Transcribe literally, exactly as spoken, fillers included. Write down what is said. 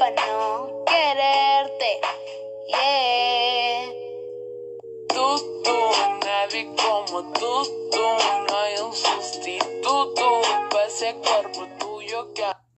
pa' no quererte. Yeah. Tú, tú, nadie como tú, tú. No hay un sustituto para ese cuerpo tuyo que